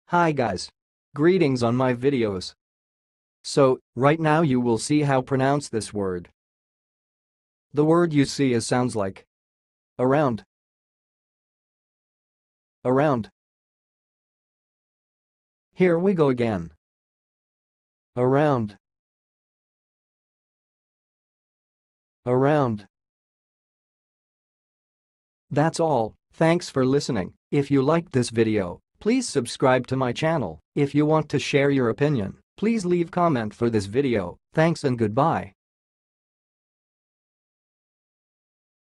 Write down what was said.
Hi guys. Greetings on my videos. So, right now you will see how pronounce this word. The word you see is sounds like around, around. Here we go again. Around, around. That's all. Thanks for listening. If you liked this video, please subscribe to my channel. If you want to share your opinion, please leave comment for this video. Thanks and goodbye.